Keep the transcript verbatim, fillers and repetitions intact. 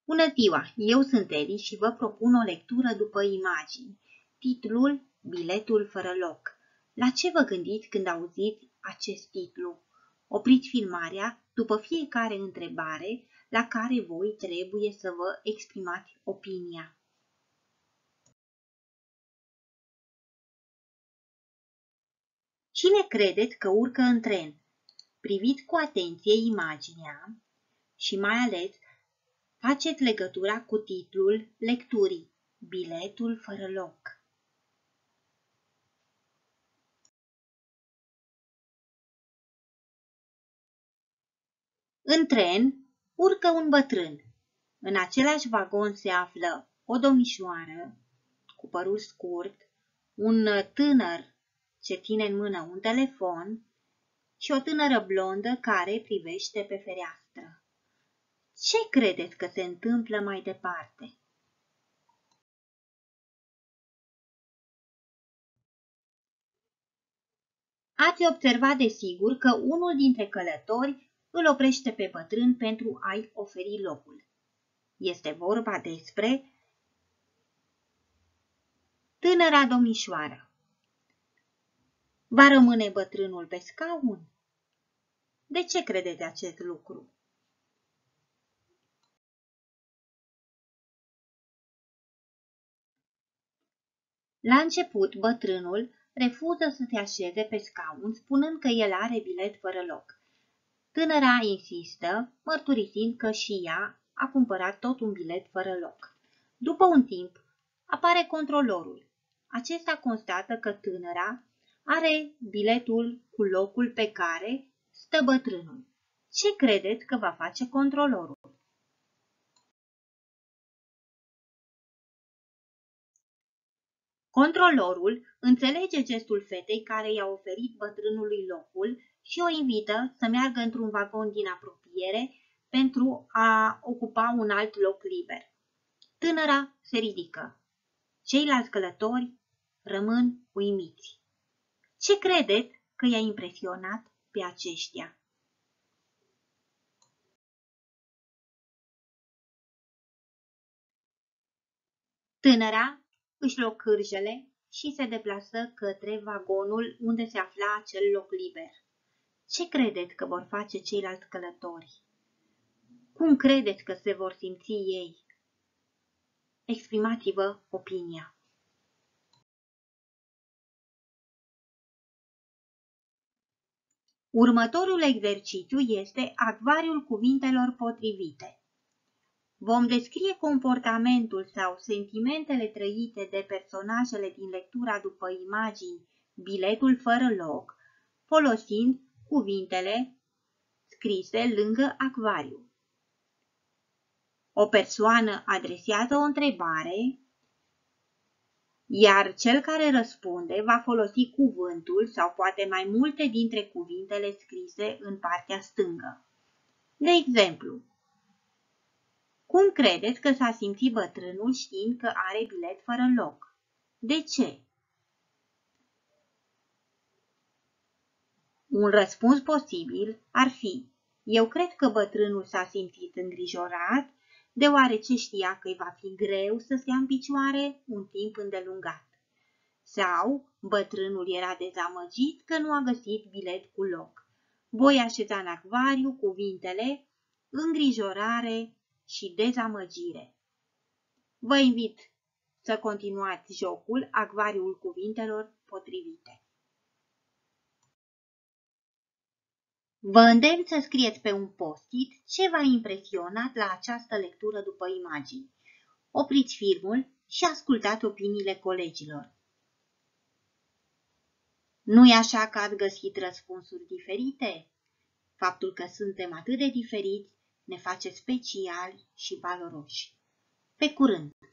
Bună ziua! Eu sunt Eli și vă propun o lectură după imagini. Titlul Biletul fără loc. La ce vă gândiți când auziți acest titlu? Opriți filmarea după fiecare întrebare la care voi trebuie să vă exprimați opinia. Cine credeți că urcă în tren? Priviți cu atenție imaginea și mai ales faceți legătura cu titlul lecturii, Biletul fără loc. În tren urcă un bătrân. În același vagon se află o domnișoară cu părul scurt, un tânăr ce ține în mână un telefon și o tânără blondă care privește pe fereastră. Ce credeți că se întâmplă mai departe? Ați observat desigur că unul dintre călători îl oprește pe bătrân pentru a-i oferi locul. Este vorba despre tânăra domnișoară. Va rămâne bătrânul pe scaun? De ce credeți acest lucru? La început, bătrânul refuză să se așeze pe scaun, spunând că el are bilet fără loc. Tânăra insistă, mărturisind că și ea a cumpărat tot un bilet fără loc. După un timp, apare controlorul. Acesta constată că tânăra are biletul cu locul pe care stă bătrânul. Ce credeți că va face controlorul? Controlorul înțelege gestul fetei care i-a oferit bătrânului locul și o invită să meargă într-un vagon din apropiere pentru a ocupa un alt loc liber. Tânăra se ridică. Ceilalți călători rămân uimiți. Ce credeți că i-a impresionat pe aceștia? Tânăra își luă cârjele și se deplasă către vagonul unde se afla acel loc liber. Ce credeți că vor face ceilalți călători? Cum credeți că se vor simți ei? Exprimați-vă opinia. Următorul exercițiu este acvariul cuvintelor potrivite. Vom descrie comportamentul sau sentimentele trăite de personajele din lectura după imagini Biletul fără loc, folosind cuvintele scrise lângă acvariu. O persoană adresează o întrebare, iar cel care răspunde va folosi cuvântul sau poate mai multe dintre cuvintele scrise în partea stângă. De exemplu, cum credeți că s-a simțit bătrânul știind că are bilet fără loc? De ce? Un răspuns posibil ar fi: eu cred că bătrânul s-a simțit îngrijorat, deoarece știa că îi va fi greu să se ia în picioare un timp îndelungat. Sau, bătrânul era dezamăgit că nu a găsit bilet cu loc. Voi așeza în acvariu cuvintele îngrijorare și dezamăgire. Vă invit să continuați jocul acvariul cuvintelor potrivite. Vă îndemn să scrieți pe un post-it ce v-a impresionat la această lectură după imagini. Opriți filmul și ascultați opiniile colegilor. Nu-i așa că ați găsit răspunsuri diferite? Faptul că suntem atât de diferiți ne face speciali și valoroși. Pe curând!